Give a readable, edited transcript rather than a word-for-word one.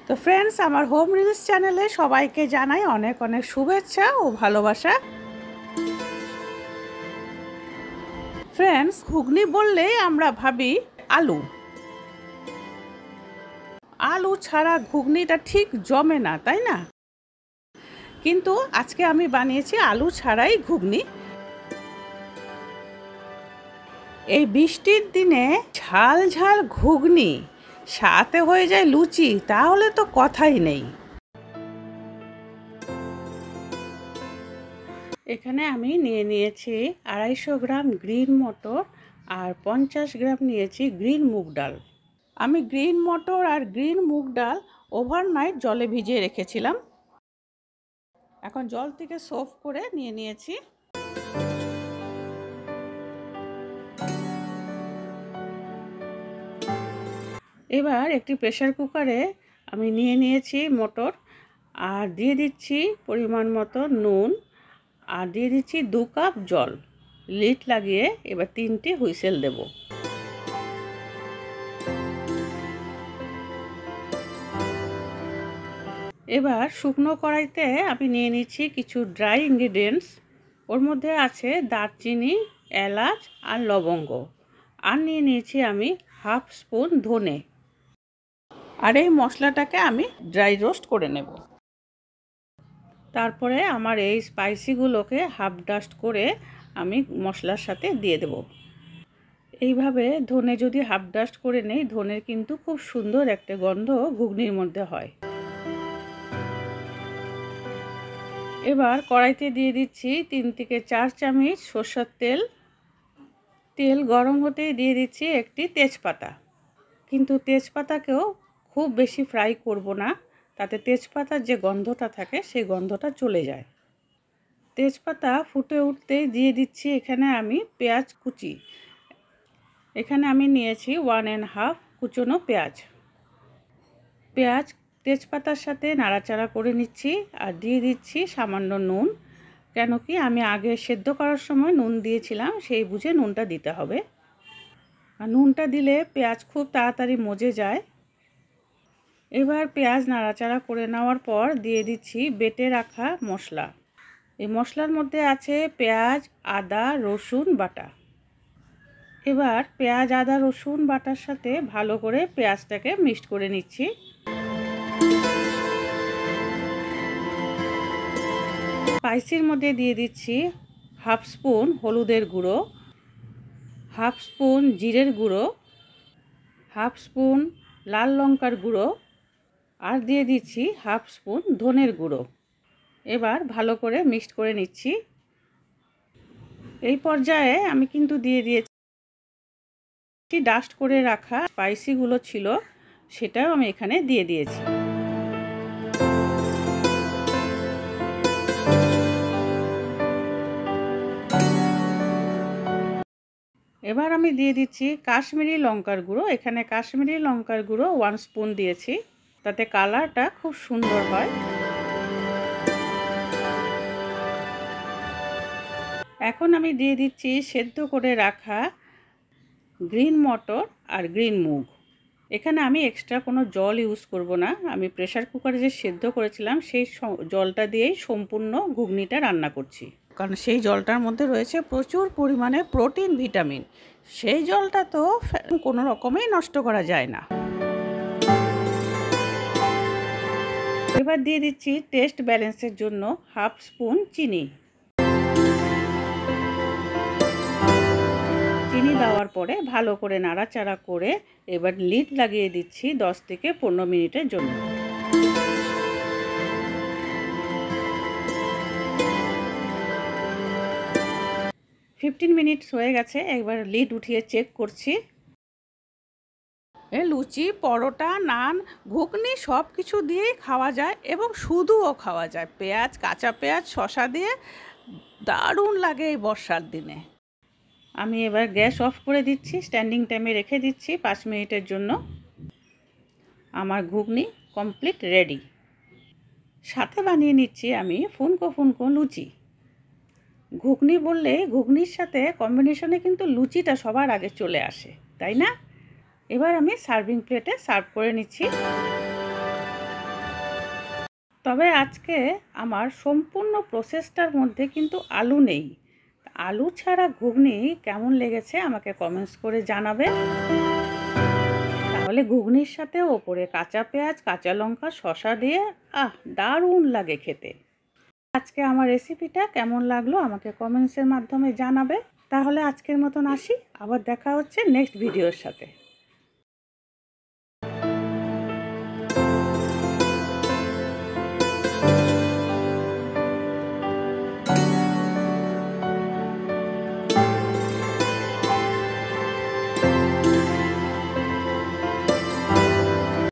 তো ফ্রেন্ডস, আমার home reels চ্যানেলে সবাইকে জানাই অনেক অনেক শুভেচ্ছা ও ভালোবাসা। ফ্রেন্ডস, ঘুগনি বললেই আমরা ভাবি আলু। আলু ছাড়া ঘুগনিটা ঠিক জমে না, তাই না? কিন্তু আজকে আমি বানিয়েছি আলু ছাড়াই ঘুগনি। এই বৃষ্টির দিনে ঝাল ঝাল ঘুগনি সাথে হয়ে যায় লুচি, তাহলে তো কথাই নেই। এখানে আমি নিয়ে নিয়েছি 250 গ্রাম গ্রিন মটর আর 50 গ্রাম নিয়েছি গ্রিন মুগ ডাল। আমি গ্রিন মটর আর গ্রিন মুগ ডাল ওভারনাইট জলে ভিজিয়ে রেখেছিলাম। এখন জল থেকে সোক করে নিয়ে নিয়েছি। এবার একটি প্রেসার কুকারে আমি নিয়ে নিয়েছি মটর আর দিয়ে দিচ্ছি পরিমাণ মতো নুন আর দিয়ে দিচ্ছি 2 কাপ জল। লিড লাগিয়ে এবার 3টে হুইসেল দেব। এবার শুকনো কড়াইতে আমি নিয়ে নিচ্ছি কিছু ড্রাই ইনগ্রিডিয়েন্টস। ওর মধ্যে আছে দারচিনি, এলাচ আর লবঙ্গ। আর নিয়ে নিয়েছি আমি হাফ স্পুন ধনে। আর এই মশলাটাকে আমি ড্রাই রোস্ট করে নেব। তারপরে আমার এই স্পাইসিগুলোকে হাফ ডাস্ট করে আমি মশলার সাথে দিয়ে দেব। এইভাবে ধনে যদি হাফ ডাস্ট করে নেই, ধনের কিন্তু খুব সুন্দর একটা গন্ধ ঘুগনির মধ্যে হয়। এবার কড়াইতে দিয়ে দিচ্ছি 3 থেকে 4 চামচ সরষের তেল। তেল গরম হতেই দিয়ে দিচ্ছি একটি তেজপাতা। কিন্তু তেজপাতাকেও খুব বেশি ফ্রাই করব না, তাতে তেজপাতার যে গন্ধটা থাকে সেই গন্ধটা চলে যায়। তেজপাতা ফুটে উঠতেই দিয়ে দিচ্ছি এখানে আমি পেঁয়াজ কুচি। এখানে আমি নিয়েছি 1.5 কুচনো পেঁয়াজ। পেঁয়াজ তেজপাতার সাথে নাড়াচাড়া করে নিচ্ছি আর দিয়ে দিচ্ছি সামান্য নুন। কেন কি আমি আগে সেদ্ধ করার সময় নুন দিয়েছিলাম, সেই বুঝে নুনটা দিতে হবে। আর নুনটা দিলে পেঁয়াজ খুব তাড়াতাড়ি মজে যায়। এবার পেঁয়াজ নাড়াচাড়া করে নেওয়ার পর দিয়ে দিচ্ছি বেটে রাখা মশলা। এই মশলার মধ্যে আছে পেঁয়াজ, আদা, রসুন বাটা। এবার পেঁয়াজ, আদা, রসুন বাটার সাথে ভালো করে পেঁয়াজটাকে মিক্সড করে নিচ্ছি। স্পাইসির মধ্যে দিয়ে দিচ্ছি হাফ স্পুন হলুদের গুঁড়ো, হাফ স্পুন জিরের গুঁড়ো, হাফ স্পুন লাল লঙ্কার গুঁড়ো আর দিয়ে দিচ্ছি হাফ স্পুন ধনের গুঁড়ো। এবার ভালো করে মিক্সড করে নিচ্ছি। এই পর্যায়ে আমি কিন্তু দিয়ে দিয়েছি ডাস্ট করে রাখা স্পাইসিগুলো ছিল, সেটাও আমি এখানে দিয়ে দিয়েছি। এবার আমি দিয়ে দিচ্ছি কাশ্মীরি লঙ্কার গুঁড়ো। এখানে কাশ্মীরি লঙ্কার গুঁড়ো 1 স্পুন দিয়েছি, তাতে কালারটা খুব সুন্দর হয়। এখন আমি দিয়ে দিচ্ছি সেদ্ধ করে রাখা গ্রিন মটর আর গ্রিন মুগ। এখানে আমি এক্সট্রা কোনো জল ইউজ করব না। আমি প্রেসার কুকারে যে সেদ্ধ করেছিলাম সেই জলটা দিয়েই সম্পূর্ণ ঘুগনিটা রান্না করছি, কারণ সেই জলটার মধ্যে রয়েছে প্রচুর পরিমাণে প্রোটিন, ভিটামিন। সেই জলটা তো কোনো রকমেই নষ্ট করা যায় না। এবার দিয়ে দিচ্ছি টেস্ট ব্যালেন্সের জন্য হাফ স্পুন চিনি। চিনি দেওয়ার পরে ভালো করে নাড়াচাড়া করে এবার লিড লাগিয়ে দিচ্ছি 10 থেকে 15 মিনিটের জন্য। 15 মিনিট হয়ে গেছে। একবার লিড উঠিয়ে চেক করছি। লুচি, পরোটা, নান, ঘুগনি সব কিছু দিয়েই খাওয়া যায় এবং শুধুও খাওয়া যায়। পেঁয়াজ, কাঁচা পেঁয়াজ, শসা দিয়ে দারুণ লাগে এই বর্ষার দিনে। আমি এবার গ্যাস অফ করে দিচ্ছি, স্ট্যান্ডিং টাইমে রেখে দিচ্ছি 5 মিনিটের জন্য। আমার ঘুগনি কমপ্লিট রেডি। সাথে বানিয়ে নিচ্ছি আমি ফুনকো ফুনকো লুচি। ঘুগনি বললে ঘুগনির সাথে কম্বিনেশনে কিন্তু লুচিটা সবার আগে চলে আসে, তাই না? এবার আমি সার্ভিং প্লেটে সার্ভ করে নিচ্ছি। তবে আজকে আমার সম্পূর্ণ প্রসেসটার মধ্যে কিন্তু আলু নেই। আলু ছাড়া ঘুগনি কেমন লেগেছে আমাকে কমেন্টস করে জানাবে। তাহলে ঘুগনির সাথে ওপরে কাঁচা পেঁয়াজ, কাঁচা লঙ্কা, শসা দিয়ে দারুণ লাগে খেতে। আজকে আমার রেসিপিটা কেমন লাগলো আমাকে কমেন্টসের মাধ্যমে জানাবে। তাহলে আজকের মতন আসি, আবার দেখা হচ্ছে নেক্সট ভিডিওর সাথে।